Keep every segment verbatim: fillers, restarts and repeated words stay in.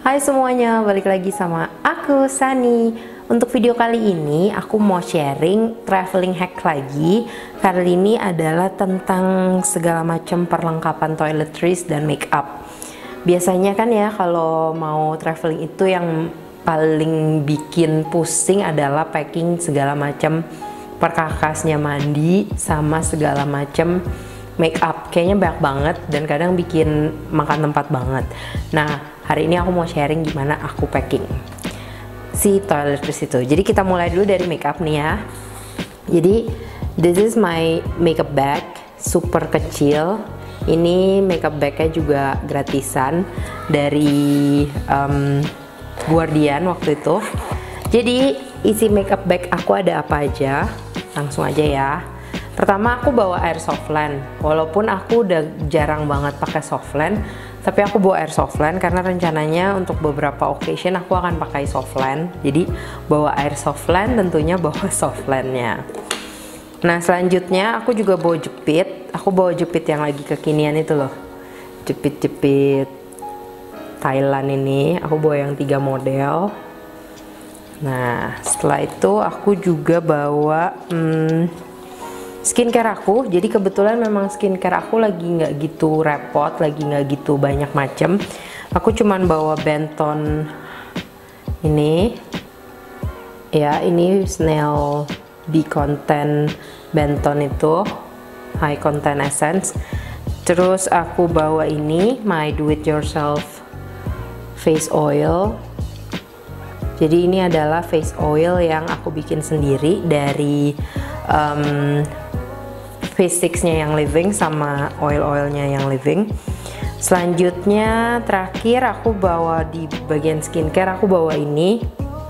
Hai semuanya, balik lagi sama aku Sani. Untuk video kali ini aku mau sharing traveling hack lagi. Kali ini adalah tentang segala macam perlengkapan toiletries dan make up. Biasanya kan ya kalau mau traveling itu yang paling bikin pusing adalah packing segala macam perkakasnya mandi sama segala macam make up. Kayaknya banyak banget dan kadang bikin makan tempat banget. Nah, hari ini aku mau sharing gimana aku packing si toiletries itu. Jadi kita mulai dulu dari makeup nih ya. Jadi this is my makeup bag, super kecil. Ini makeup bagnya juga gratisan dari um, Guardian waktu itu. Jadi isi makeup bag aku ada apa aja? Langsung aja ya. Pertama aku bawa air softland. Walaupun aku udah jarang banget pakai softland, tapi aku bawa air softland karena rencananya untuk beberapa occasion aku akan pakai softland. Jadi bawa air softland, tentunya bawa softlandnya. Nah selanjutnya aku juga bawa jepit. Aku bawa jepit yang lagi kekinian itu loh, jepit-jepit Thailand ini. Aku bawa yang tiga model. Nah setelah itu aku juga bawa hmm, skincare aku. Jadi kebetulan memang skincare aku lagi nggak gitu repot, lagi nggak gitu banyak macem. Aku cuman bawa Benton ini ya, ini Snail B Content Benton itu high content essence. Terus aku bawa ini my do it yourself face oil. Jadi ini adalah face oil yang aku bikin sendiri dari um, face sticksnya yang Living sama oil-oilnya yang Living. Selanjutnya terakhir aku bawa di bagian skincare, aku bawa ini.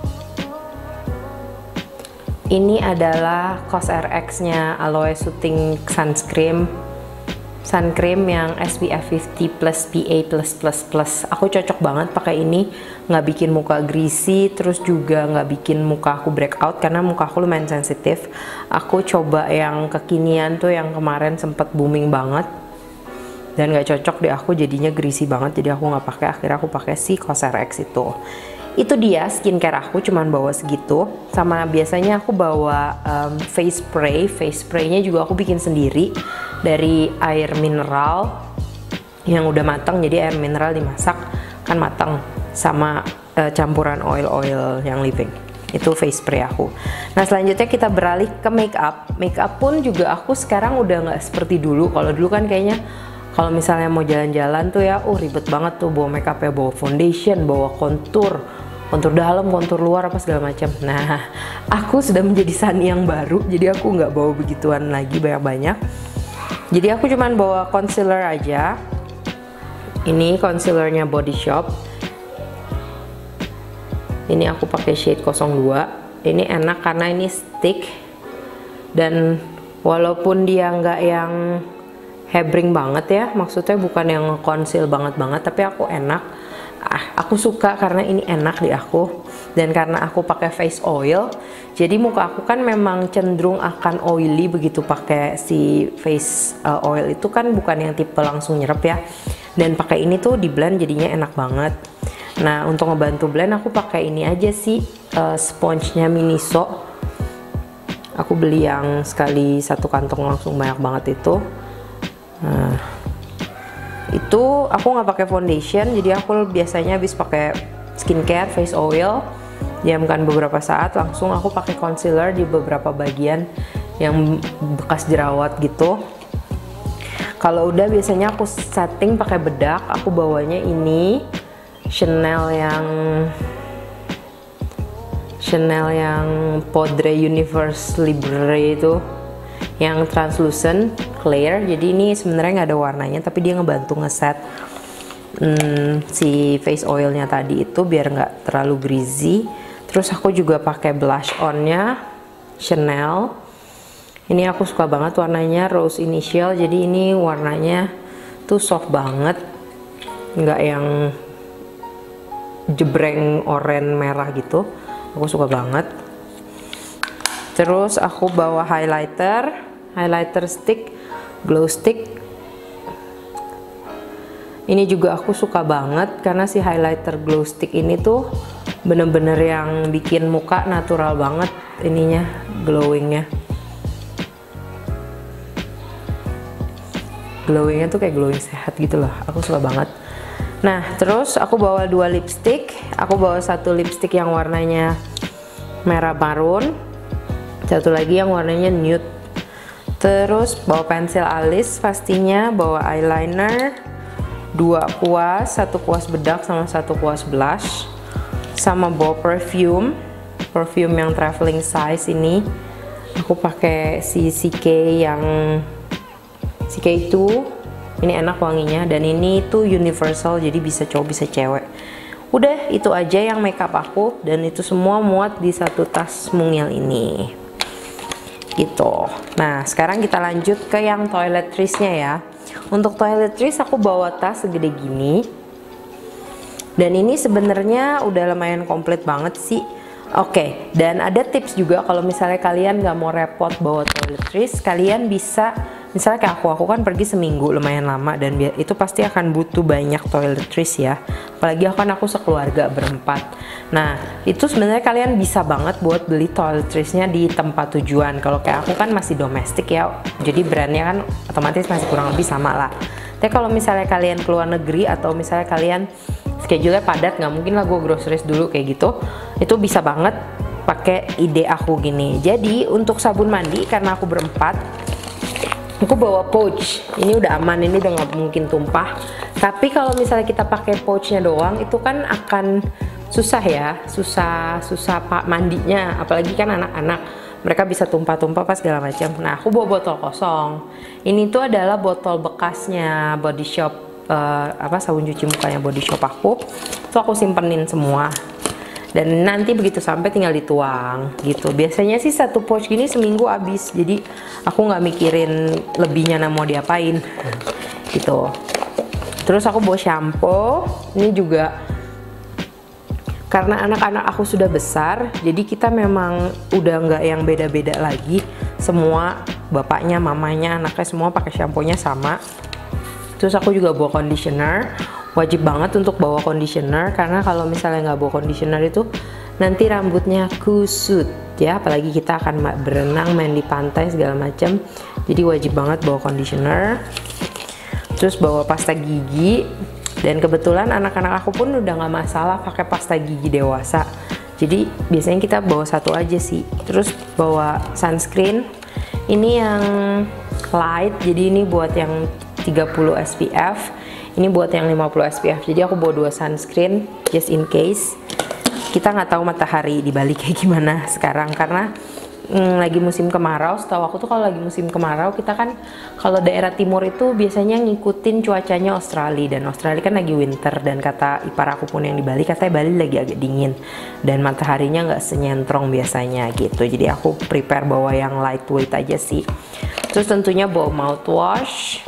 Ini adalah Cosrx nya Aloe Soothing Sunscreen. Sunscreen yang S P F lima puluh plus P A plus plus plus. Aku cocok banget pakai ini, nggak bikin muka greasy, terus juga nggak bikin muka aku breakout karena muka aku lumayan sensitif. Aku coba yang kekinian tuh yang kemarin sempet booming banget dan nggak cocok di aku, jadinya greasy banget, jadi aku nggak pakai. Akhirnya aku pakai si Cosrx itu. Itu dia skincare aku, cuman bawa segitu. Sama biasanya aku bawa um, face spray. Face spraynya juga aku bikin sendiri dari air mineral yang udah matang. Jadi air mineral dimasak kan matang sama uh, campuran oil-oil yang Living. Itu face spray aku. Nah selanjutnya kita beralih ke make up. Make up pun juga aku sekarang udah nggak seperti dulu. Kalau dulu kan kayaknya kalau misalnya mau jalan-jalan tuh ya, oh ribet banget tuh bawa make up ya, bawa foundation, bawa kontur, kontur dalam, kontur luar, apa segala macam. Nah, aku sudah menjadi Sani yang baru, jadi aku nggak bawa begituan lagi banyak-banyak. Jadi aku cuman bawa concealer aja. Ini concealernya Body Shop. Ini aku pakai shade nol dua. Ini enak karena ini stick dan walaupun dia nggak yang hebring banget ya, maksudnya bukan yang conceal banget-banget, tapi aku enak. Ah, aku suka karena ini enak di aku, dan karena aku pakai face oil, jadi muka aku kan memang cenderung akan oily begitu pakai si face uh, oil itu kan bukan yang tipe langsung nyerap ya. Dan pakai ini tuh di blend jadinya enak banget. Nah untuk ngebantu blend aku pakai ini aja sih, uh, sponge-nya Miniso. Aku beli yang sekali satu kantong langsung banyak banget itu. Nah itu aku nggak pakai foundation, jadi aku biasanya habis pakai skincare face oil diamkan beberapa saat, langsung aku pakai concealer di beberapa bagian yang bekas jerawat gitu. Kalau udah biasanya aku setting pakai bedak. Aku bawanya ini Chanel yang Chanel yang Poudre Universe Libre itu, yang translucent clear. Jadi ini sebenarnya nggak ada warnanya, tapi dia ngebantu ngeset hmm, si face oilnya tadi itu biar nggak terlalu greasy. Terus aku juga pakai blush onnya Chanel. Ini aku suka banget warnanya Rose Initial. Jadi ini warnanya tuh soft banget, nggak yang jebreng oranye merah gitu. Aku suka banget. Terus aku bawa highlighter, highlighter stick, glow stick. Ini juga aku suka banget karena si highlighter glow stick ini tuh bener-bener yang bikin muka natural banget ininya, glowingnya. Glowingnya tuh kayak glowing sehat gitu loh, aku suka banget. Nah terus aku bawa dua lipstick. Aku bawa satu lipstick yang warnanya merah marun, satu lagi yang warnanya nude. Terus bawa pensil alis pastinya, bawa eyeliner, dua kuas, satu kuas bedak sama satu kuas blush, sama bawa perfume, perfume yang traveling size ini. Aku pakai si C K yang C K itu, ini enak wanginya, dan ini tuh universal jadi bisa cowok bisa cewek. Udah itu aja yang makeup aku, dan itu semua muat di satu tas mungil ini gitu. Nah sekarang kita lanjut ke yang toiletries-nya ya. Untuk toiletries aku bawa tas segede gini, dan ini sebenarnya udah lumayan komplit banget sih. Oke, okay, dan ada tips juga kalau misalnya kalian nggak mau repot bawa toiletries, kalian bisa misalnya kayak aku, aku kan pergi seminggu lumayan lama, dan itu pasti akan butuh banyak toiletries ya. Apalagi aku kan aku sekeluarga berempat. Nah itu sebenarnya kalian bisa banget buat beli toiletries-nya di tempat tujuan. Kalau kayak aku kan masih domestik ya, jadi brandnya kan otomatis masih kurang lebih sama lah. Tapi kalau misalnya kalian keluar negeri atau misalnya kalian schedule-nya padat, nggak mungkin lah gue groceries dulu kayak gitu, itu bisa banget pakai ide aku gini. Jadi untuk sabun mandi, karena aku berempat, aku bawa pouch. Ini udah aman, ini udah nggak mungkin tumpah. Tapi kalau misalnya kita pakai pouchnya doang, itu kan akan susah ya, susah susah pak mandinya, apalagi kan anak-anak, mereka bisa tumpah-tumpah pas segala macam. Nah aku bawa botol kosong. Ini tuh adalah botol bekasnya Body Shop. Uh, apa sabun cuci mukanya Body Shop aku, itu aku simpenin semua, dan nanti begitu sampai tinggal dituang gitu. Biasanya sih satu pouch gini seminggu habis, jadi aku nggak mikirin lebihnya mau diapain gitu. Terus aku bawa shampoo. Ini juga karena anak-anak aku sudah besar, jadi kita memang udah nggak yang beda-beda lagi, semua bapaknya, mamanya, anaknya semua pakai shampoo-nya sama. Terus aku juga bawa conditioner, wajib banget untuk bawa conditioner, karena kalau misalnya nggak bawa conditioner itu nanti rambutnya kusut ya, apalagi kita akan berenang, main di pantai segala macam, jadi wajib banget bawa conditioner. Terus bawa pasta gigi, dan kebetulan anak-anak aku pun udah nggak masalah pakai pasta gigi dewasa, jadi biasanya kita bawa satu aja sih. Terus bawa sunscreen, ini yang light, jadi ini buat yang tiga puluh S P F, ini buat yang lima puluh S P F, jadi aku bawa dua sunscreen just in case. Kita nggak tahu matahari di Bali kayak gimana sekarang, karena mm, lagi musim kemarau. Setahu aku tuh kalau lagi musim kemarau, kita kan kalau daerah timur itu biasanya ngikutin cuacanya Australia, dan Australia kan lagi winter, dan kata ipar aku pun yang di Bali, katanya Bali lagi agak dingin dan mataharinya nggak senyentrong biasanya gitu. Jadi aku prepare bawa yang lightweight aja sih. Terus tentunya bawa mouthwash,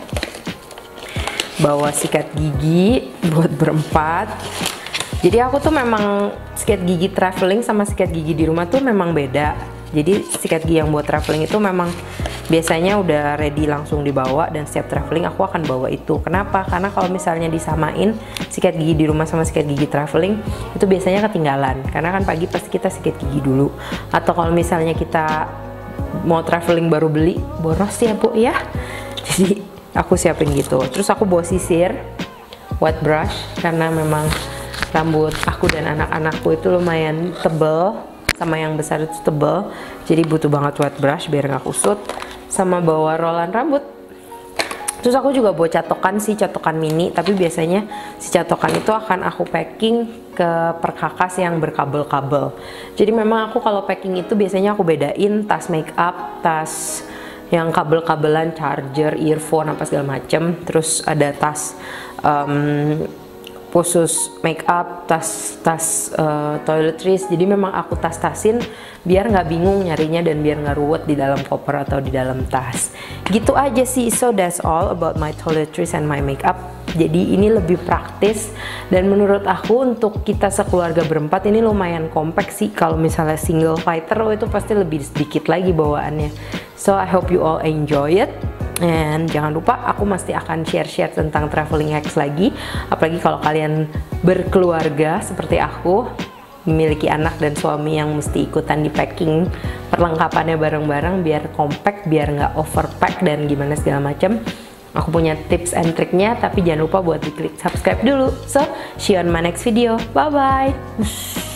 bawa sikat gigi buat berempat. Jadi aku tuh memang sikat gigi traveling sama sikat gigi di rumah tuh memang beda. Jadi sikat gigi yang buat traveling itu memang biasanya udah ready langsung dibawa, dan setiap traveling aku akan bawa itu. Kenapa? Karena kalau misalnya disamain sikat gigi di rumah sama sikat gigi traveling, itu biasanya ketinggalan. Karena kan pagi pasti kita sikat gigi dulu. Atau kalau misalnya kita mau traveling baru beli, boros ya bu ya. Jadi aku siapin gitu. Terus aku bawa sisir, wet brush, karena memang rambut aku dan anak-anakku itu lumayan tebel, sama yang besar itu tebel, jadi butuh banget wet brush biar nggak kusut. Sama bawa rolan rambut. Terus aku juga bawa catokan sih, catokan mini, tapi biasanya si catokan itu akan aku packing ke perkakas yang berkabel-kabel. Jadi memang aku kalau packing itu biasanya aku bedain tas make up, tas yang kabel-kabelan, charger, earphone, apa segala macem. Terus ada tas um, khusus make up, tas tas uh, toiletries. Jadi memang aku tas-tasin biar nggak bingung nyarinya, dan biar nggak ruwet di dalam koper atau di dalam tas. Gitu aja sih. So that's all about my toiletries and my makeup. Jadi ini lebih praktis, dan menurut aku untuk kita sekeluarga berempat ini lumayan kompak sih. Kalau misalnya single fighter, oh itu pasti lebih sedikit lagi bawaannya. So I hope you all enjoy it. And jangan lupa aku pasti akan share-share tentang traveling hacks lagi, apalagi kalau kalian berkeluarga seperti aku, memiliki anak dan suami yang mesti ikutan di packing perlengkapannya bareng-bareng biar compact, biar nggak overpack dan gimana segala macam. Aku punya tips and triknya, tapi jangan lupa buat diklik subscribe dulu. So, see you on my next video. Bye bye.